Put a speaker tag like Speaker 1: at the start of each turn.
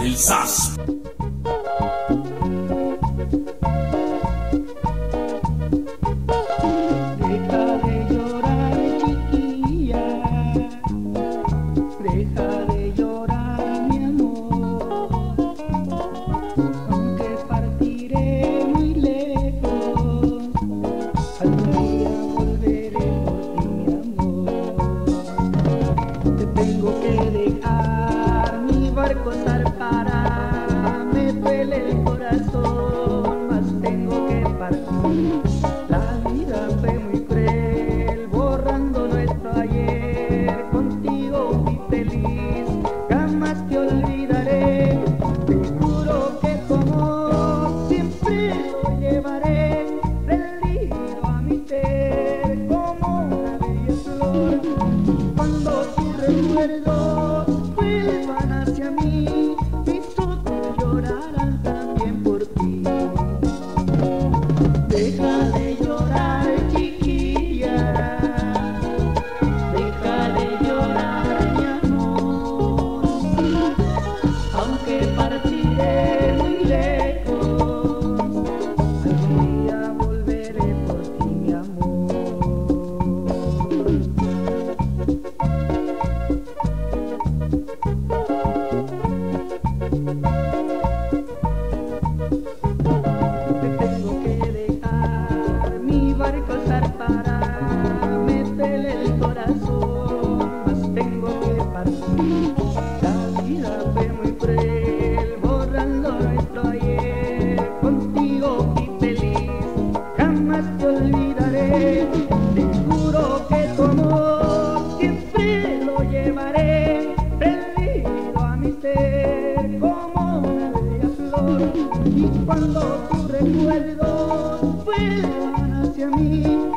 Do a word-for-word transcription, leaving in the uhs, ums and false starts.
Speaker 1: El Sas.
Speaker 2: Deja de llorar, chiquilla, deja de llorar, mi amor, aunque partiré muy lejos, algún día volveré por ti, mi amor. Te tengo que dejar, mi barco zarpará, me duele el corazón, mas tengo que partir. La vida fue muy cruel, borrando nuestro ayer. Contigo fui feliz, jamás te olvidaré. Te juro que tu amor siempre lo llevaré, prendido a mi ser como una bella flor. Cuando tus recuerdos vuelvan hacia mí, mis ojos llorarán también por ti. Deja de llorar, chiquilla, deja de llorar, mi amor, aunque partiré muy lejos, algún día volveré por ti, mi amor. Te tengo que dejar, mi barco zarpará, me duele el corazón, mas tengo que partir. La vida fue muy cruel, borrando nuestro ayer. Contigo fui feliz, jamás te olvidaré. Te juro que tu amor siempre lo llevaré, prendido a mi ser como una bella flor. Y cuando tus recuerdos vuelvan hacia mí,